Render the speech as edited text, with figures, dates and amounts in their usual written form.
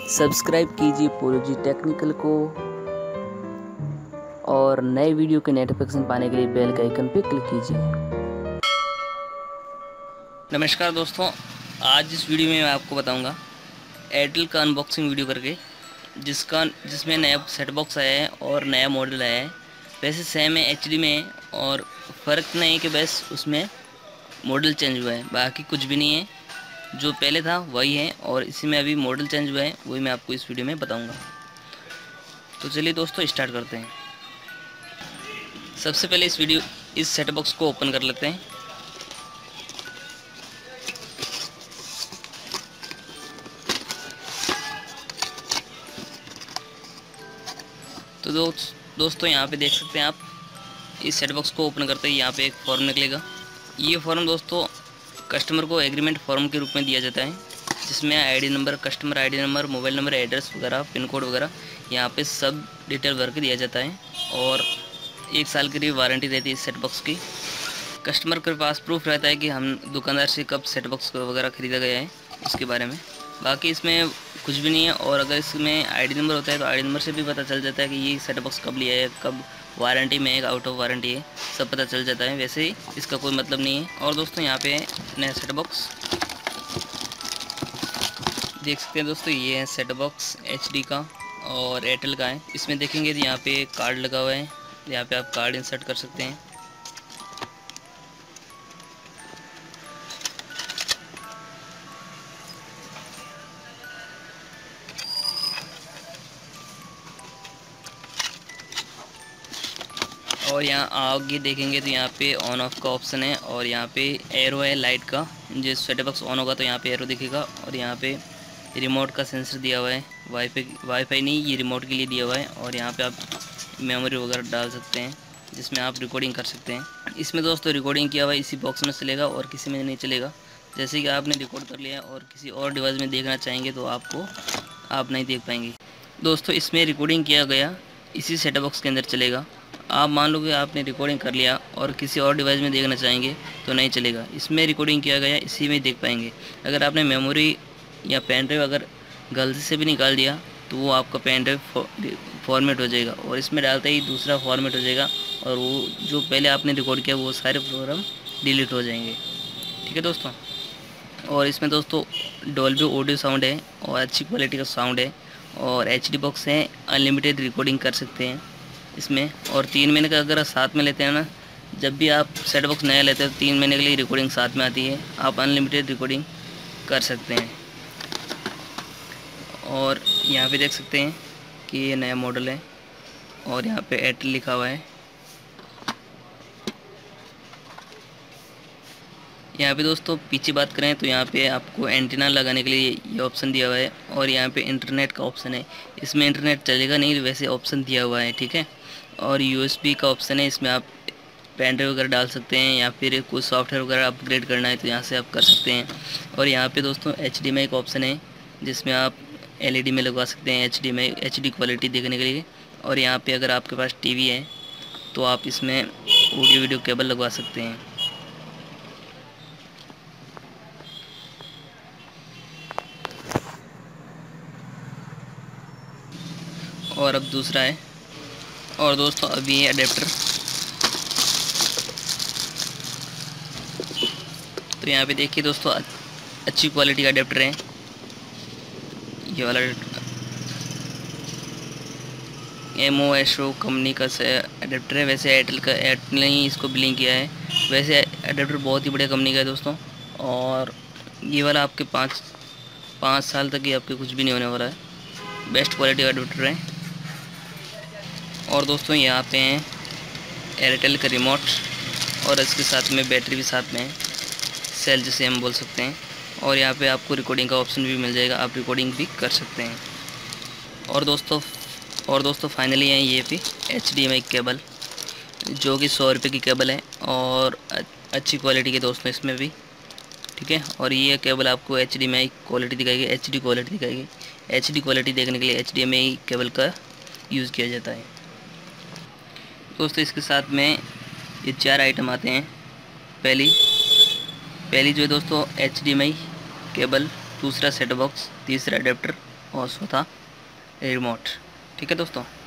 Subscribe कीजिए पोलोजी technical को और नए वीडियो के नोटिफिकेशन पाने के लिए बेल के आइकन पर क्लिक कीजिए। नमस्कार दोस्तों, आज इस वीडियो में मैं आपको बताऊंगा एयरटेल का अनबॉक्सिंग वीडियो करके जिसमें नया सेट बॉक्स आया है और नया मॉडल आया है। वैसे सेम है, एचडी में है और फ़र्क नहीं है कि बस उसमें मॉडल चेंज हुआ है, बाकी कुछ भी नहीं है। जो पहले था वही है और इसी में अभी मॉडल चेंज हुआ है, वही मैं आपको इस वीडियो में बताऊंगा। तो चलिए दोस्तों स्टार्ट करते हैं। सबसे पहले इस सेट बॉक्स को ओपन कर लेते हैं। तो दोस्तों यहाँ पे देख सकते हैं आप, इस सेट बॉक्स को ओपन करते ही यहाँ पे एक फॉर्म निकलेगा। ये फॉर्म दोस्तों कस्टमर को एग्रीमेंट फॉर्म के रूप में दिया जाता है, जिसमें ID number, customer ID number, mobile number, address वगैरह, पिन कोड वगैरह यहाँ पे सब डिटेल भर के दिया जाता है। और 1 साल की वारंटी रहती है इस सेट बॉक्स की। कस्टमर के पास प्रूफ रहता है कि हम दुकानदार से कब सेट बॉक्स वगैरह ख़रीदा गया है, इसके बारे में। बाकी इसमें कुछ भी नहीं है। और अगर इसमें आईडी नंबर होता है तो आईडी नंबर से भी पता चल जाता है कि ये सेट बॉक्स कब लिया है, कब वारंटी में है, आउट ऑफ वारंटी है, सब पता चल जाता है। वैसे ही इसका कोई मतलब नहीं है। और दोस्तों यहाँ पे नया सेट बॉक्स देख सकते हैं दोस्तों, ये है सेट बॉक्स एचडी का और एयरटेल का है। इसमें देखेंगे तो यहाँ पे कार्ड लगा हुआ है, यहाँ पे आप कार्ड इंसर्ट कर सकते हैं। और यहाँ आगे देखेंगे तो यहाँ पे ऑन ऑफ का ऑप्शन है और यहाँ पे एरो है लाइट का। जिस सेट बॉक्स ऑन होगा तो यहाँ पे एरो दिखेगा। और यहाँ पे रिमोट का सेंसर दिया हुआ है, वाईफाई नहीं, ये रिमोट के लिए दिया हुआ है। और यहाँ पे आप मेमोरी वगैरह डाल सकते हैं, जिसमें आप रिकॉर्डिंग कर सकते हैं। इसमें दोस्तों रिकॉर्डिंग किया हुआ इसी बॉक्स में चलेगा और किसी में नहीं चलेगा। जैसे कि आपने रिकॉर्ड कर लिया और किसी और डिवाइस में देखना चाहेंगे तो आप नहीं देख पाएंगे। दोस्तों इसमें रिकॉर्डिंग किया गया इसी सेट बॉक्स के अंदर चलेगा। आप मान लो कि आपने रिकॉर्डिंग कर लिया और किसी और डिवाइस में देखना चाहेंगे तो नहीं चलेगा। इसमें रिकॉर्डिंग किया गया इसी में देख पाएंगे। अगर आपने मेमोरी या पेन ड्राइव अगर गलती से भी निकाल दिया तो वो आपका पेन ड्राइव फॉर्मेट हो जाएगा और इसमें डालते ही दूसरा फॉर्मेट हो जाएगा और वो जो पहले आपने रिकॉर्ड किया वो सारे प्रोग्राम डिलीट हो जाएंगे। ठीक है दोस्तों। और इसमें दोस्तों डॉल्बी ऑडियो साउंड है और अच्छी क्वालिटी का साउंड है और एचडी बॉक्स है, अनलिमिटेड रिकॉर्डिंग कर सकते हैं इसमें। और 3 महीने का अगर साथ में लेते हैं ना, जब भी आप सेट बॉक्स नया लेते हैं तो 3 महीने के लिए रिकॉर्डिंग साथ में आती है, आप अनलिमिटेड रिकॉर्डिंग कर सकते हैं। और यहाँ पे देख सकते हैं कि ये नया मॉडल है और यहाँ पे एयरटेल लिखा हुआ है। यहाँ पे दोस्तों पीछे बात करें तो यहाँ पे आपको एंटीना लगाने के लिए ये ऑप्शन दिया हुआ है और यहाँ पे इंटरनेट का ऑप्शन है। इसमें इंटरनेट चलेगा नहीं, वैसे ऑप्शन दिया हुआ है, ठीक है। और यूएसबी का ऑप्शन है, इसमें आप पेन ड्राइव वगैरह डाल सकते हैं या फिर कोई सॉफ्टवेयर वगैरह अपग्रेड करना है तो यहाँ से आप कर सकते हैं। और यहाँ पे दोस्तों HDMI का ऑप्शन है, जिसमें आप LED में लगवा सकते हैं HDMI HD क्वालिटी देखने के लिए। और यहाँ पे अगर आपके पास टीवी है तो आप इसमें ऑडियो वीडियो केबल लगवा सकते हैं। और अब दूसरा है। और दोस्तों अभी ये अडेप्टर, तो यहाँ पे देखिए दोस्तों अच्छी क्वालिटी का अडेप्टर है। ये वाला MOSO कंपनी का अडेप्टर है। वैसे एयरटेल ने ही इसको बिलिंग किया है। वैसे अडेप्टर बहुत ही बढ़िया कंपनी का है दोस्तों। और ये वाला आपके 5 साल तक ही आपके कुछ भी नहीं होने वाला है, बेस्ट क्वालिटी का अडेप्टर है। और दोस्तों यहाँ पे हैं एयरटेल का रिमोट और इसके साथ में बैटरी भी साथ में है, सेल जिसे हम बोल सकते हैं। और यहाँ पे आपको रिकॉर्डिंग का ऑप्शन भी मिल जाएगा, आप रिकॉर्डिंग भी कर सकते हैं। और दोस्तों फाइनली है ये भी HDMI केबल, जो कि 100 रुपये की केबल है और अच्छी क्वालिटी के दोस्तों इसमें भी, ठीक है। और ये केबल आपको HDMI क्वालिटी दिखाएगी, HD क्वालिटी दिखाएगी। HD क्वालिटी देखने के लिए HDMI केबल का यूज़ किया जाता है दोस्तों। इसके साथ में ये 4 आइटम आते हैं। पहली जो है दोस्तों HDMI केबल, दूसरा सेट बॉक्स, तीसरा अडेप्टर और उसको था रिमोट। ठीक है दोस्तों।